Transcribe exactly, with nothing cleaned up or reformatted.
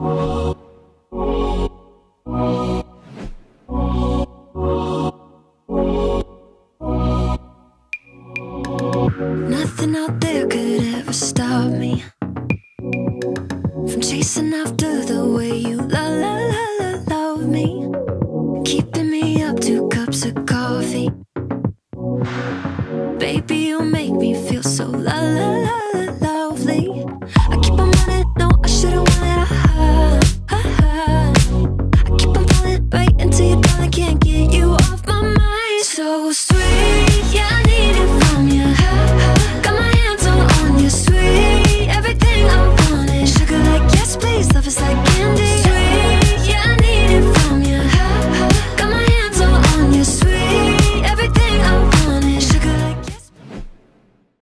Nothing out there could ever stop me from chasing after the way you la la